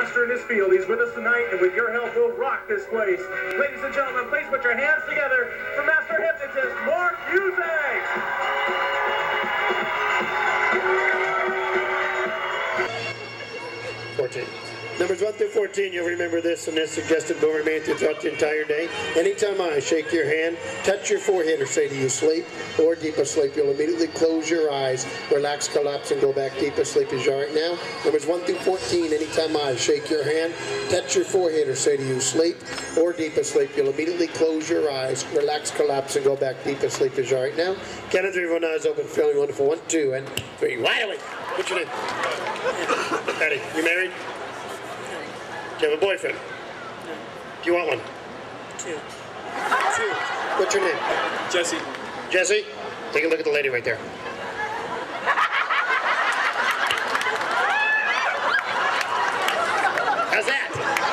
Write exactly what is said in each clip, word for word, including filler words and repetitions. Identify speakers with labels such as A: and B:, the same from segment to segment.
A: master in his field. He's with us tonight, and with your help, we'll rock this place. Ladies and gentlemen, please put your hands together for Master Hypnotist Mark Yuzuik.
B: fourteen. Numbers one through fourteen, you'll remember this, and this suggested will remain throughout the entire day. Anytime I shake your hand, touch your forehead, or say to you, sleep, or deep asleep, you'll immediately close your eyes, relax, collapse, and go back deep asleep as you are right now. Numbers one through fourteen, anytime I shake your hand, touch your forehead, or say to you, sleep, or deep asleep, you'll immediately close your eyes, relax, collapse, and go back deep asleep as you are right now. Count of three, everyone eyes open, feeling wonderful. One, two, and three. Wide awake. What's your name? Patty, you married? Do you have a boyfriend?
C: No.
B: Do you want one?
C: Two.
B: Two. What's your name?
D: Jesse.
B: Jesse? Take a look at the lady right there. How's that?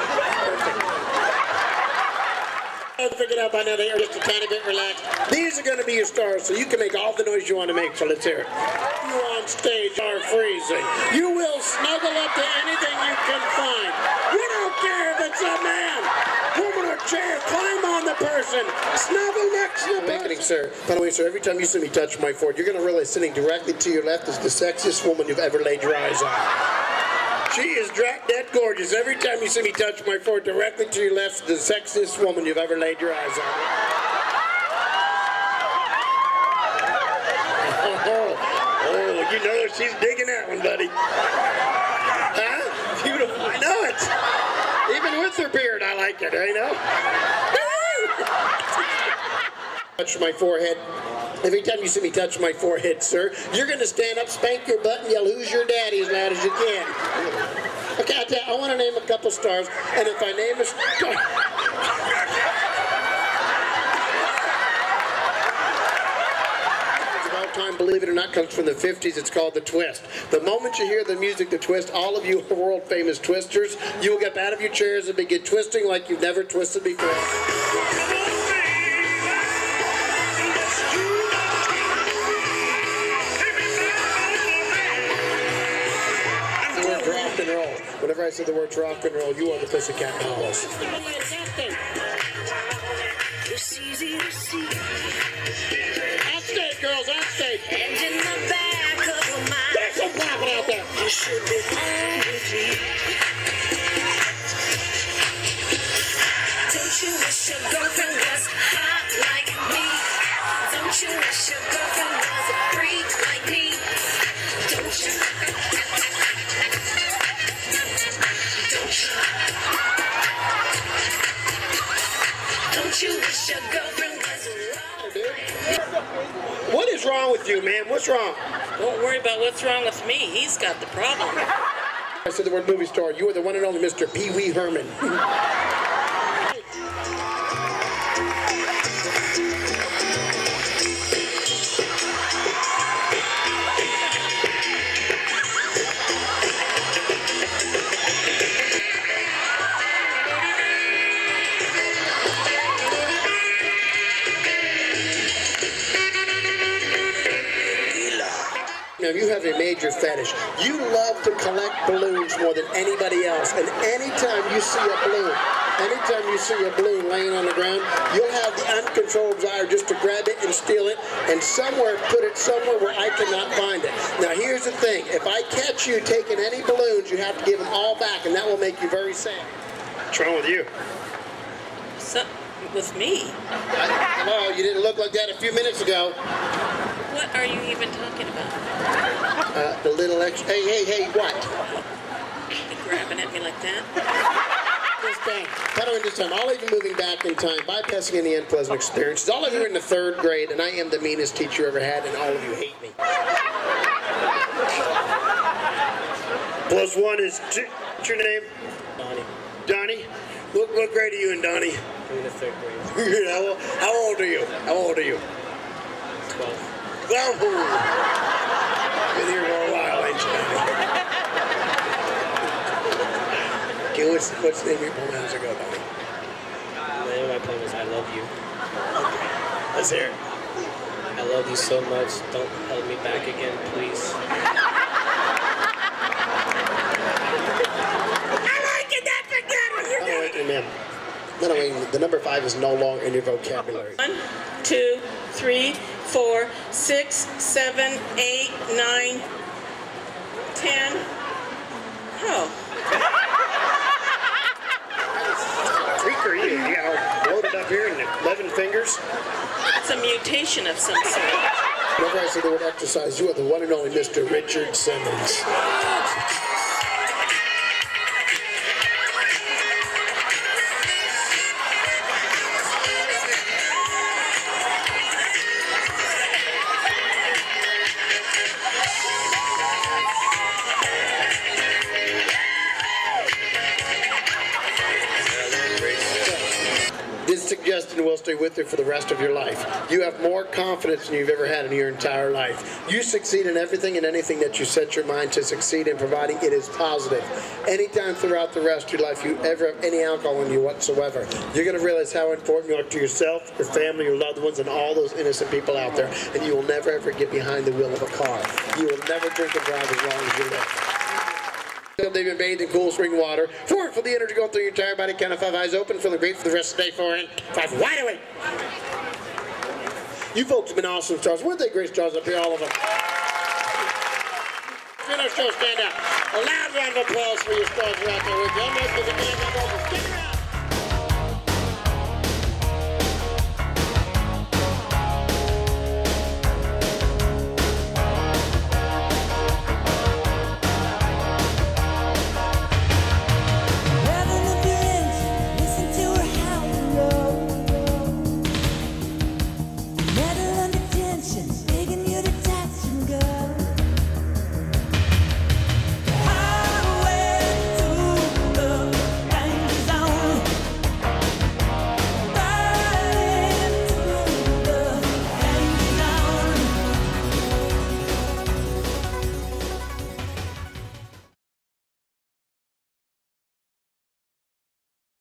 B: Perfect. I figured out by now they are just a tiny bit relaxed. These are going to be your stars, so you can make all the noise you want to make, so let's hear it. You on stage are freezing. You will snuggle up to anything you can find. You don't care if it's a man, woman, or chair. Climb on the person. Snuggle next to the person. Sir. By the way, sir, every time you see me touch my forehead, you're going to realize sitting directly to your left is the sexiest woman you've ever laid your eyes on. She is drop dead gorgeous. Every time you see me touch my forehead directly to your left is the sexiest woman you've ever laid your eyes on. Oh, oh, you know she's digging that one, buddy. Huh? Beautiful. I know it. Even with her beard, I like it, you know? Touch my forehead. Every time you see me touch my forehead, sir, you're going to stand up, spank your butt, and yell, "Who's your daddy?" as loud as you can. Okay, I, tell you, I want to name a couple stars, and if I name a star... Time, believe it or not, comes from the fifties. It's called the twist. The moment you hear the music, the twist, all of you world famous twisters, you will get out of your chairs and begin twisting like you've never twisted before. The word rock and roll. Whenever I say the word rock and roll, you are the Pussycat Dolls.
E: It's easy to see.
B: Onstage, girls, onstage.
E: And in the back of your mind,
B: there's some popping out there.
E: You should be home with me. Don't you wish your girlfriend was hot like me? Don't you wish your girlfriend was a freak like me? Don't you? Don't you? Don't you wish your girlfriend was a
B: What is wrong with you, man? What's wrong?
C: Don't worry about what's wrong with me. He's got the problem.
B: I said the word movie star. You are the one and only Mister Pee Wee Herman. Now, you have a major fetish. You love to collect balloons more than anybody else. And anytime you see a balloon, anytime you see a balloon laying on the ground, you'll have the uncontrolled desire just to grab it and steal it and somewhere put it somewhere where I cannot find it. Now, here's the thing. If I catch you taking any balloons, you have to give them all back, and that will make you very sad. What's wrong with you?
C: So, with me?
B: I, hello, you didn't look like that a few minutes ago.
C: What are you even talking about?
B: Uh, the little extra. Hey, hey, hey, what?
C: You grabbing at me like that?
B: This bang. By the way, this time, all of you moving back in time, bypassing any unpleasant experiences. All of you are in the third grade, and I am the meanest teacher you ever had, and all of you hate me. Plus one is two. What's your name?
D: Donnie.
B: Donnie? What, what grade are you in, Donnie?
D: I'm in the third grade.
B: how, how old are you? How old are you?
D: Twelve.
B: Well, been here for a while, ain't you? Okay, what's, what's the name of your poem as I go, Donnie?
D: The name of my poem is I Love You.
B: Let's hear it.
D: I love you so much. Don't hold me back again, please.
B: I like No, no, wait, the number five is no longer in your vocabulary.
C: One, two, three, four, six, seven, eight, nine, ten. Oh.
B: Freak are you? You got all loaded up here in eleven fingers?
C: It's a mutation of some sort.
B: Whenever I say the word exercise, you are the one and only Mister Richard Simmons. This suggestion will stay with you for the rest of your life. You have more confidence than you've ever had in your entire life. You succeed in everything and anything that you set your mind to succeed in, providing it is positive. Anytime throughout the rest of your life you ever have any alcohol in you whatsoever, you're going to realize how important you are to yourself, your family, your loved ones, and all those innocent people out there. And you will never ever get behind the wheel of a car. You will never drink and drive as long as you live. They've been bathed in cool spring water. Four, for the energy going through your entire body. Count of five, eyes open, feeling great for the rest of the day. Four, and five, wide awake. You folks have been awesome stars. Weren't they great stars up here, all of them? Feel our show stand out. A loud round of applause for your stars who are out there with you. I'm